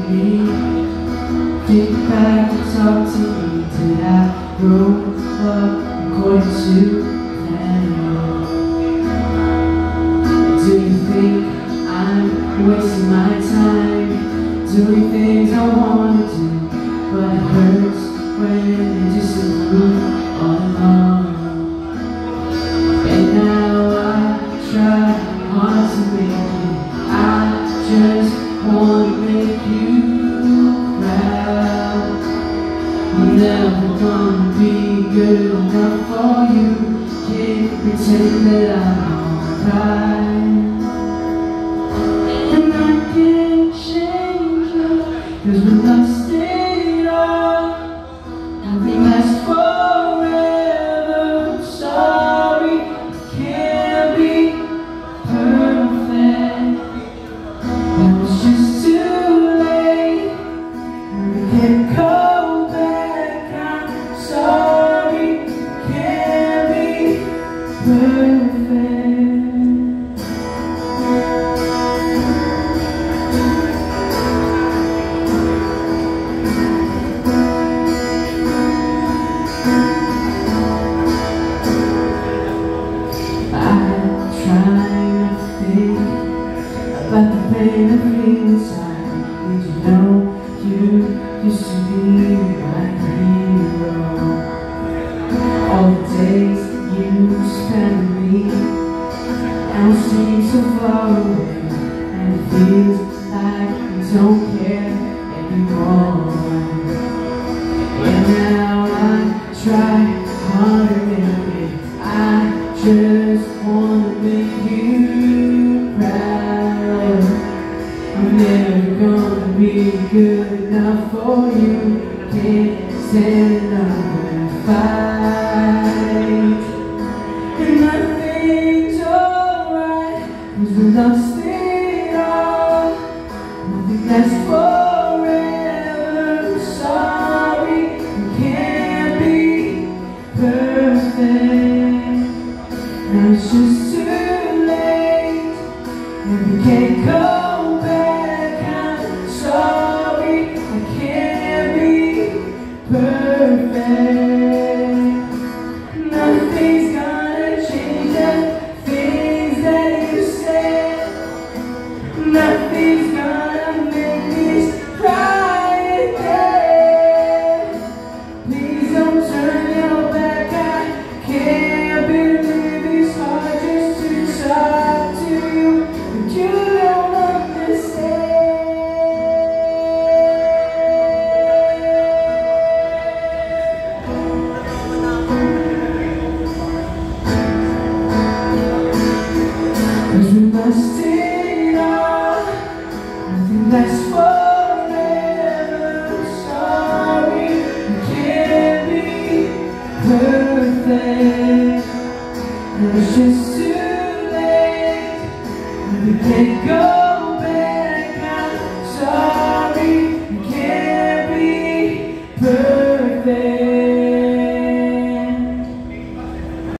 me. Think back and talk to me. Did I grow up according to plan? Do you think I'm wasting my time doing things I want to do, but it hurts when you disapprove all along? And now I try hard to make it. I just want to make you proud. I'm never gonna be good enough for you. Can't pretend that I'm alright. And I can't change you, 'cause we lost it all. Nothing lasts forever. I'm sorry, can't be perfect. But it's just too late. We can't go back. I'm sorry, can't be perfect. About the pain I feel inside. Did you know you used to be my hero? All the days you spent with me now seem so far away, and it feels like you don't care anymore. And now I try hard to make it. I just wanna make you proud. I'm never gonna be good enough for you. Can't stand another fight. And nothing's alright, 'cause we lost it all. Nothing lasts forever. I'm sorry, we can't be perfect. Now it's just too late, and we can't go back. I'm sorry, I can't be perfect. Nothing's gonna change the things that you said. Nothing's gonna make this right again. Please don't turn your back. I can't believe it's hard just to talk to you, but you don't understand. Cause we must it all. Nothing lasts forever. I'm sorry, I can't be perfect. And it's just too late. We can't go